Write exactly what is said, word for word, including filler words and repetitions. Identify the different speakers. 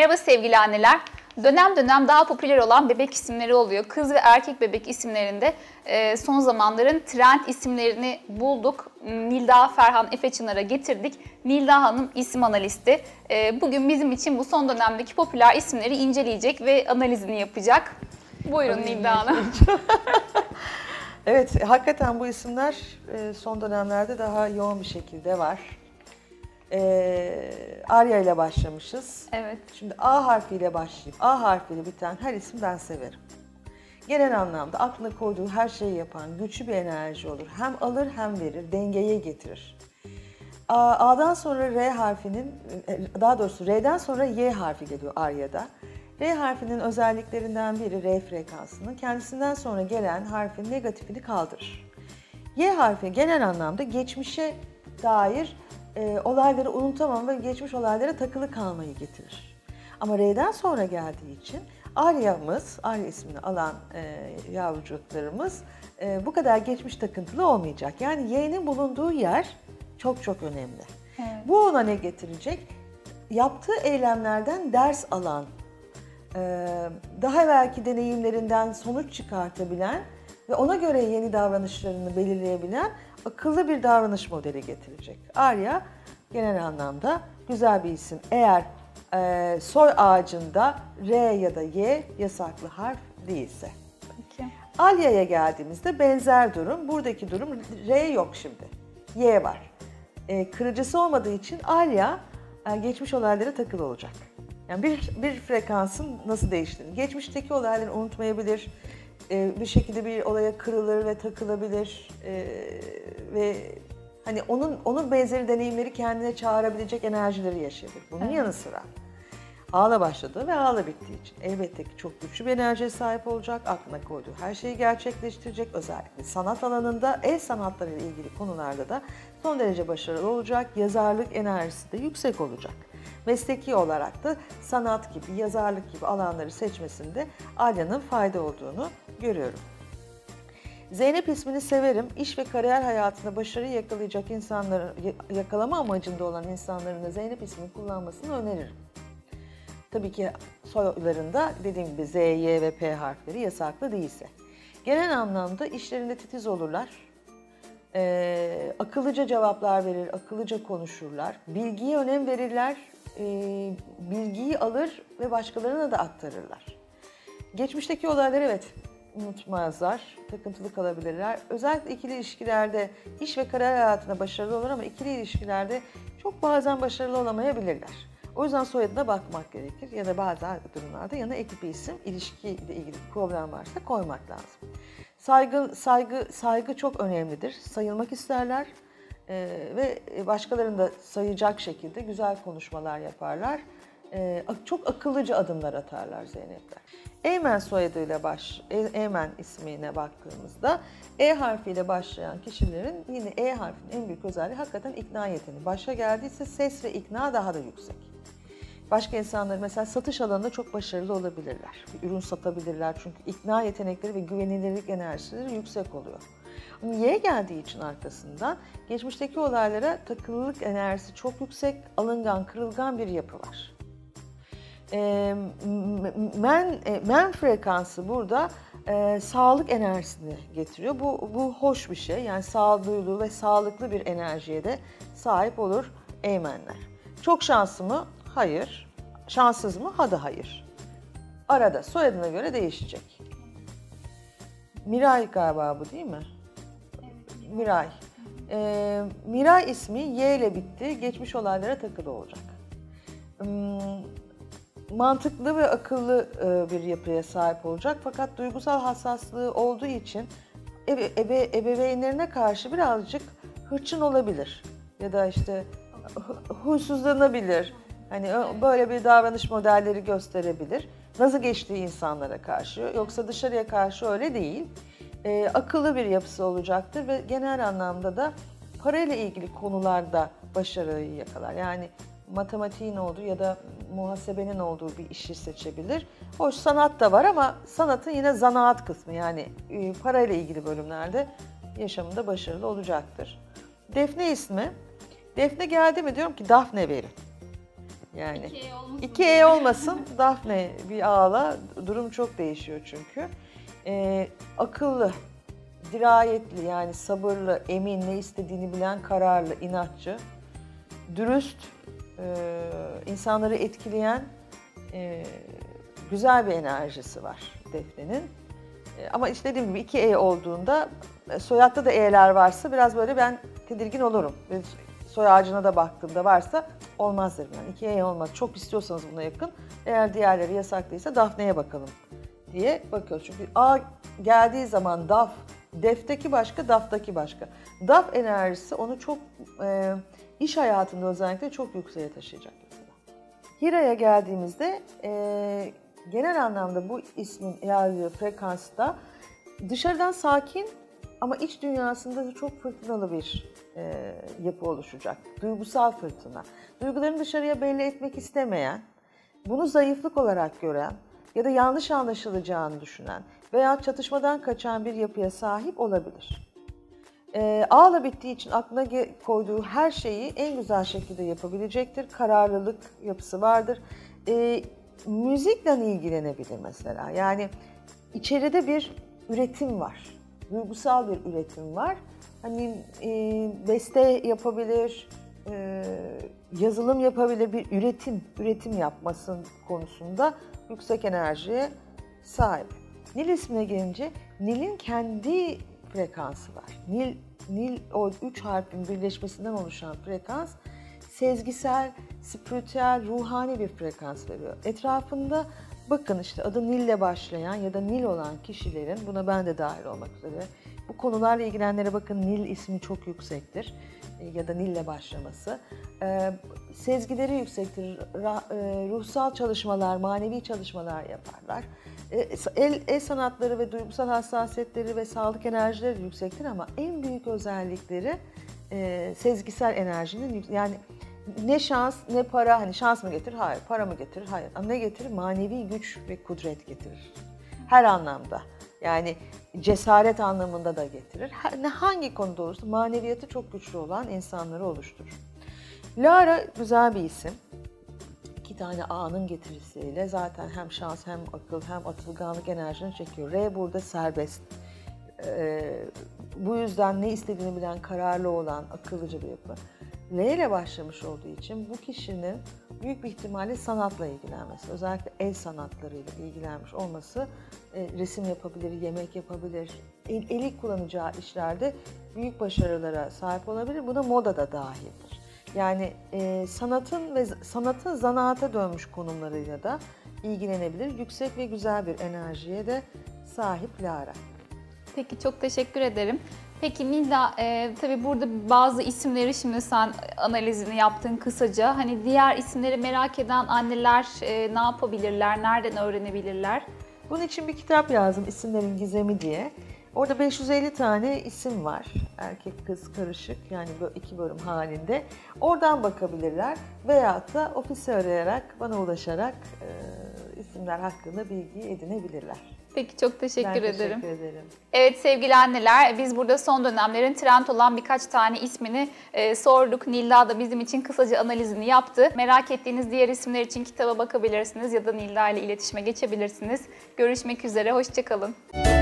Speaker 1: Merhaba sevgili anneler. Dönem dönem daha popüler olan bebek isimleri oluyor. Kız ve erkek bebek isimlerinde e, son zamanların trend isimlerini bulduk. Nilda Ferhan Efe Çınar'a getirdik. Nilda Hanım isim analisti. E, bugün bizim için bu son dönemdeki popüler isimleri inceleyecek ve analizini yapacak. Buyurun Nilda Hanım.
Speaker 2: Evet, hakikaten bu isimler son dönemlerde daha yoğun bir şekilde var. Ee, Arya ile başlamışız.
Speaker 1: Evet.
Speaker 2: Şimdi A harfiyle başlayıp A harfiyle biten her isim ben severim. Genel anlamda aklına koyduğu her şeyi yapan güçlü bir enerji olur. Hem alır hem verir, dengeye getirir. A, A'dan sonra R harfinin, daha doğrusu R'den sonra Y harfi geliyor Arya'da. R harfinin özelliklerinden biri R frekansının kendisinden sonra gelen harfin negatifini kaldırır. Y harfi genel anlamda geçmişe dair e, olayları unutamam ve geçmiş olaylara takılı kalmayı getirir. Ama R'den sonra geldiği için Arya'mız, Arya ismini alan e, yavrucuklarımız e, bu kadar geçmiş takıntılı olmayacak. Yani Y'nin bulunduğu yer çok çok önemli.
Speaker 1: Evet.
Speaker 2: Bu ona ne getirecek? Yaptığı eylemlerden ders alan, daha evvelki deneyimlerinden sonuç çıkartabilen ve ona göre yeni davranışlarını belirleyebilen akıllı bir davranış modeli getirecek. Arya genel anlamda güzel bir isim. Eğer e, soy ağacında R ya da Y yasaklı harf değilse.
Speaker 1: Peki.
Speaker 2: Alya'ya geldiğimizde benzer durum. Buradaki durum R yok şimdi. Y var. E, kırıcısı olmadığı için Alya e, geçmiş olaylara takılı olacak. Yani bir, bir frekansın nasıl değiştiğini, geçmişteki olayları unutmayabilir, e, bir şekilde bir olaya kırılır ve takılabilir e, ve hani onun onun benzeri deneyimleri kendine çağırabilecek enerjileri yaşayabilir. Bunun evet. yanı sıra A'la başladığı ve A'la bittiği için elbette ki çok güçlü bir enerjiye sahip olacak, aklına koyduğu her şeyi gerçekleştirecek, özellikle sanat alanında, el sanatları ile ilgili konularda da son derece başarılı olacak, yazarlık enerjisi de yüksek olacak. Mesleki olarak da sanat gibi, yazarlık gibi alanları seçmesinde Alya'nın fayda olduğunu görüyorum. Zeynep ismini severim. İş ve kariyer hayatında başarıyı yakalayacak insanların, yakalama amacında olan insanların da Zeynep ismini kullanmasını öneririm. Tabii ki soylarında dediğim gibi Z, Y ve P harfleri yasaklı değilse. Genel anlamda işlerinde titiz olurlar. Ee, akıllıca cevaplar verir, akıllıca konuşurlar. Bilgiye önem verirler. E, bilgiyi alır ve başkalarına da aktarırlar. Geçmişteki olayları evet unutmazlar, takıntılı kalabilirler. Özellikle ikili ilişkilerde, iş ve kariyer hayatında başarılı olur ama ikili ilişkilerde çok bazen başarılı olamayabilirler. O yüzden soyadına bakmak gerekir ya da bazı durumlarda yanına ek bir isim, ilişkiyle ilgili bir problem varsa koymak lazım. Saygı, saygı, saygı çok önemlidir. Sayılmak isterler. Ee, ve başkalarını da sayacak şekilde güzel konuşmalar yaparlar. Ee, çok akıllıca adımlar atarlar Zeynepler. Eymen soyadıyla baş, Eymen ismine baktığımızda E harfiyle başlayan kişilerin yine E harfinin en büyük özelliği hakikaten ikna yeteneği. Başa geldiyse ses ve ikna daha da yüksek. Başka insanlar mesela satış alanında çok başarılı olabilirler. Bir ürün satabilirler çünkü ikna yetenekleri ve güvenilirlik enerjileri yüksek oluyor. Y geldiği için arkasından geçmişteki olaylara takılılık enerjisi çok yüksek, alıngan, kırılgan bir yapı var. E, men, e, men frekansı burada e, sağlık enerjisini getiriyor. Bu, bu hoş bir şey. Yani sağduyulu ve sağlıklı bir enerjiye de sahip olur Eymenler. Çok şanslı mı? Hayır. Şanssız mı? Ha da hayır. Arada soyadına göre değişecek. Miray galiba bu değil mi? Miray. Ee, Miray ismi Y ile bitti. Geçmiş olaylara takılı olacak. Hmm, mantıklı ve akıllı e, bir yapıya sahip olacak. Fakat duygusal hassaslığı olduğu için ebe, ebe, ebeveynlerine karşı birazcık hırçın olabilir. Ya da işte huysuzlanabilir. Hani böyle bir davranış modelleri gösterebilir. Nasıl geçtiği insanlara karşı. Yoksa dışarıya karşı öyle değil. Ee, akıllı bir yapısı olacaktır ve genel anlamda da parayla ilgili konularda başarıyı yakalar. Yani matematiğin olduğu ya da muhasebenin olduğu bir işi seçebilir. Hoş sanat da var ama sanatın yine zanaat kısmı yani e, parayla ilgili bölümlerde yaşamında başarılı olacaktır. Defne ismi. Defne geldi mi diyorum ki Dafne verin. Yani
Speaker 1: İki E olmasın.
Speaker 2: iki E olmasın, Daphne bir A'la durum çok değişiyor çünkü. Ee, akıllı, dirayetli yani sabırlı, emin, ne istediğini bilen, kararlı, inatçı, dürüst, e, insanları etkileyen e, güzel bir enerjisi var Defne'nin. E, ama işte dediğim gibi iki E olduğunda, e, soyadda da E'ler varsa biraz böyle ben tedirgin olurum. Soy ağacına da baktığımda varsa olmaz derim yani. iki E olmaz. Çok istiyorsanız buna yakın. Eğer diğerleri yasaklıysa Daphne'ye bakalım diye bakıyoruz. Çünkü A geldiği zaman Daf, Def'teki başka, Daf'taki başka. Daf enerjisi onu çok e, iş hayatında özellikle çok yükseğe taşıyacak mesela. Hira'ya geldiğimizde e, genel anlamda bu ismin yazdığı frekansta dışarıdan sakin ama iç dünyasında da çok fırtınalı bir e, yapı oluşacak. Duygusal fırtına. Duygularını dışarıya belli etmek istemeyen, bunu zayıflık olarak gören ya da yanlış anlaşılacağını düşünen veya çatışmadan kaçan bir yapıya sahip olabilir. E, A'la bittiği için aklına koyduğu her şeyi en güzel şekilde yapabilecektir. Kararlılık yapısı vardır. E, müzikle ilgilenebilir mesela. Yani içeride bir üretim var. Duygusal bir üretim var. Hani e, beste yapabilir, e, yazılım yapabilir, bir üretim, üretim yapmasın konusunda yüksek enerjiye sahip. Nil ismine gelince Nil'in kendi frekansı var. Nil, Nil o üç harfin birleşmesinden oluşan frekans sezgisel, spiritüel, ruhani bir frekans veriyor. Etrafında bakın işte adı Nil'le başlayan ya da Nil olan kişilerin, buna ben de dahil olmak üzere, bu konularla ilgilenenlere bakın Nil ismi çok yüksektir ya da Nil'le başlaması. Ee, sezgileri yüksektir, ruhsal çalışmalar, manevi çalışmalar yaparlar. El, el sanatları ve duygusal hassasiyetleri ve sağlık enerjileri yüksektir ama en büyük özellikleri e, sezgisel enerjinin, yani ne şans ne para, hani şans mı getirir? Hayır. Para mı getirir? Hayır. Ama ne getirir? Manevi güç ve kudret getirir. Her anlamda. Yani cesaret anlamında da getirir. Her, hangi konuda olursa maneviyatı çok güçlü olan insanları oluşturur. Lara güzel bir isim. İki tane A'nın getirisiyle zaten hem şans hem akıl hem atılganlık enerjini çekiyor. R burada serbest. Ee, bu yüzden ne istediğini bilen, kararlı olan, akıllıca bir yapı. L ile başlamış olduğu için bu kişinin büyük bir ihtimalle sanatla ilgilenmesi, özellikle el sanatlarıyla ilgilenmiş olması, e, resim yapabilir, yemek yapabilir, el, eli kullanacağı işlerde büyük başarılara sahip olabilir. Bu da moda da dahildir. Yani e, sanatın ve sanatın zanaata dönmüş konumlarıyla da ilgilenebilir. Yüksek ve güzel bir enerjiye de sahip Lara.
Speaker 1: Peki, çok teşekkür ederim. Peki Nilda, e, tabii burada bazı isimleri şimdi sen analizini yaptın kısaca. Hani diğer isimleri merak eden anneler e, ne yapabilirler, nereden öğrenebilirler?
Speaker 2: Bunun için bir kitap yazdım, İsimlerin Gizemi diye. Orada beş yüz elli tane isim var. Erkek kız karışık, yani böyle iki bölüm halinde. Oradan bakabilirler veyahut da ofisi arayarak, bana ulaşarak e, isimler hakkında bilgi edinebilirler.
Speaker 1: Peki, çok teşekkür
Speaker 2: ben
Speaker 1: ederim.
Speaker 2: teşekkür ederim.
Speaker 1: Evet sevgili anneler, biz burada son dönemlerin trend olan birkaç tane ismini e, sorduk. Nilda da bizim için kısaca analizini yaptı. Merak ettiğiniz diğer isimler için kitaba bakabilirsiniz ya da Nilda ile iletişime geçebilirsiniz. Görüşmek üzere, hoşça kalın.